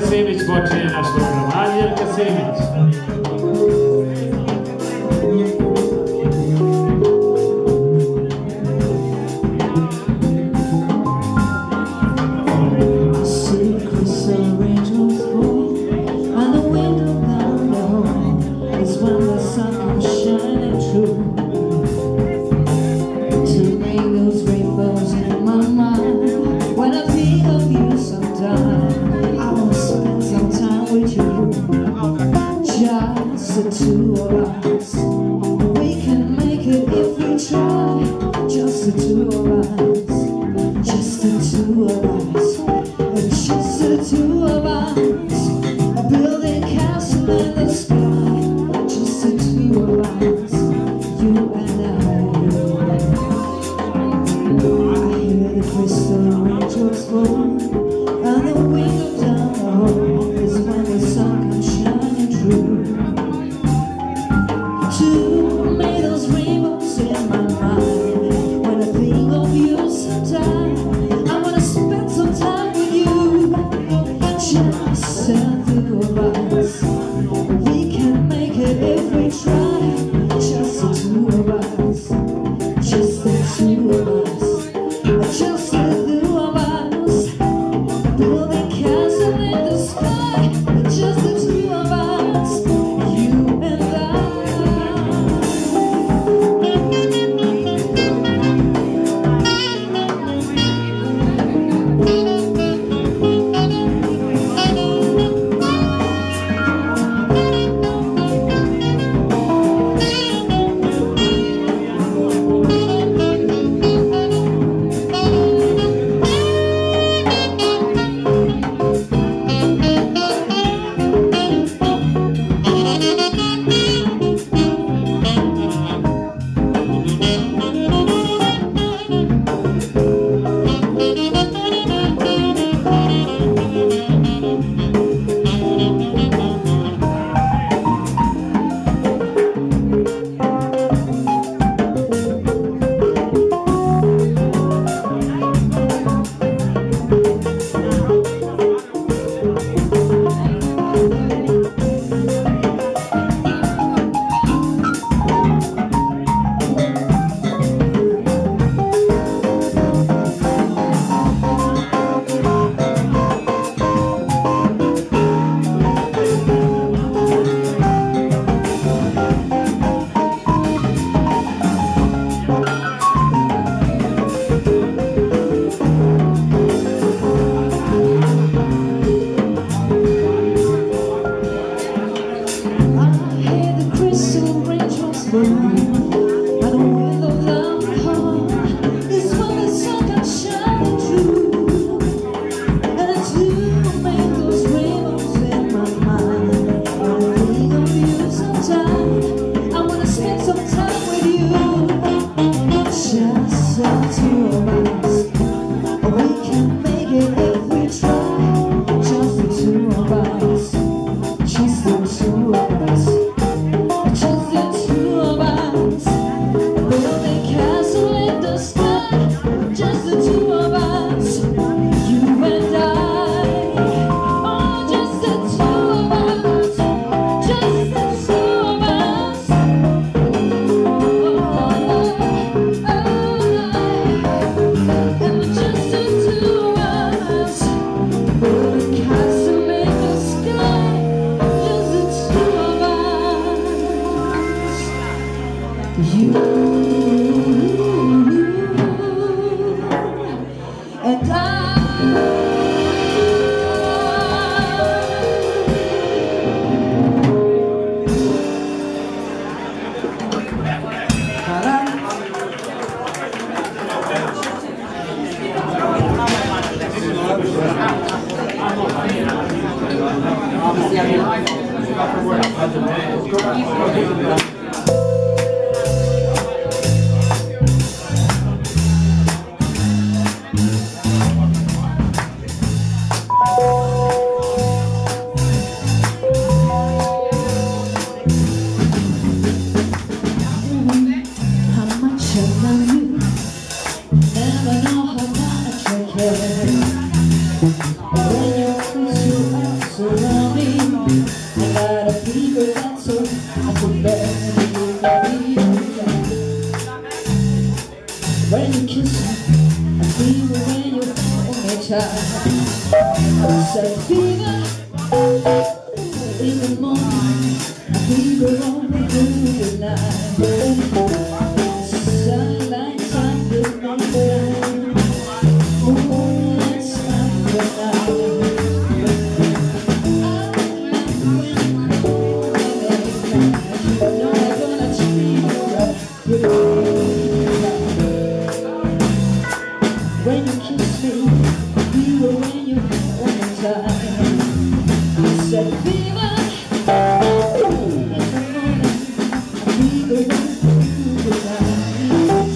Simic počinje naš program. Andjelka Simic. When you're time. I said fever in the morning, fever on the moon at night. Sunlight's on the mountain, moonlight's on the night. When you kiss me, fever when you hold me tight. I said fever in the morning, fever through the night.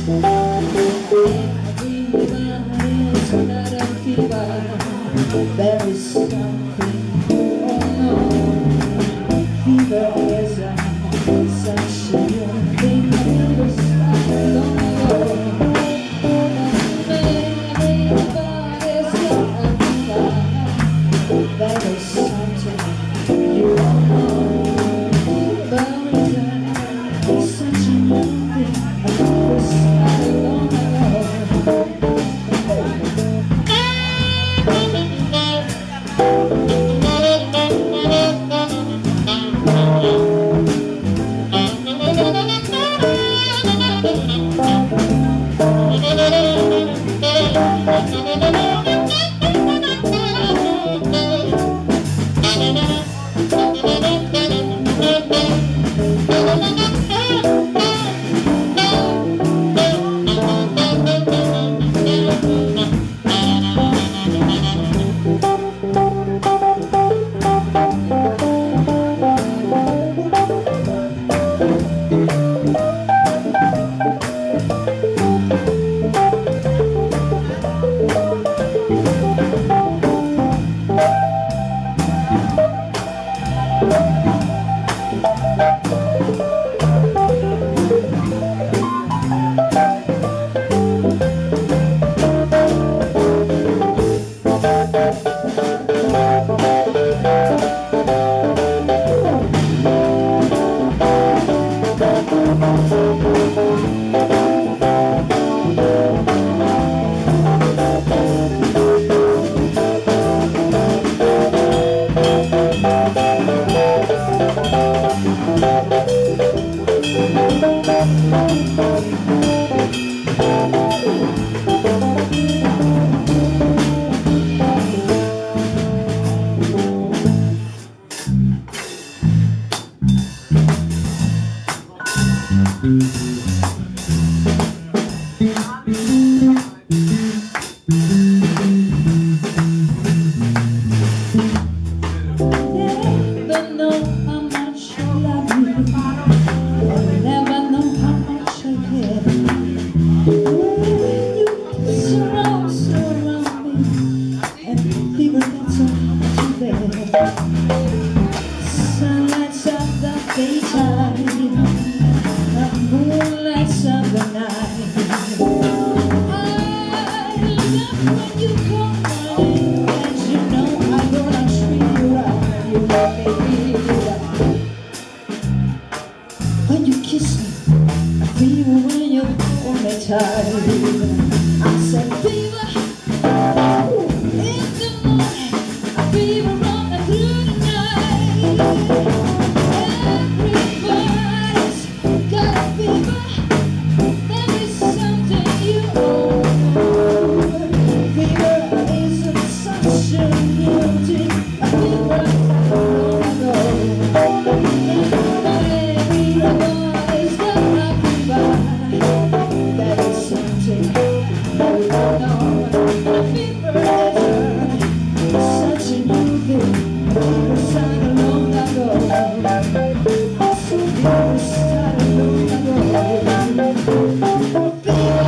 It's not a fever, there is something, oh no. Fever is such a young thing, fever started long ago. There is something you don't know. There is such a new thing. I was started long ago. Sunlights of the daytime, moonlights of the night. I love when you call my name, and you know I'm gonna treat you right. You make me feel right. When you kiss me, I feel when you hold me tight. I said fever in the morning, I fever running through the night. Everybody's got a fever. There is something you owe. Fever isn't such a new thing. A fever long ago. Everybody's got a fever. There is something you don't know. A fever is such a new thing. Fever started long ago. Fever started long ago. Fever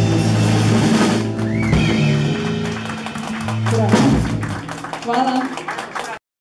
Hvala.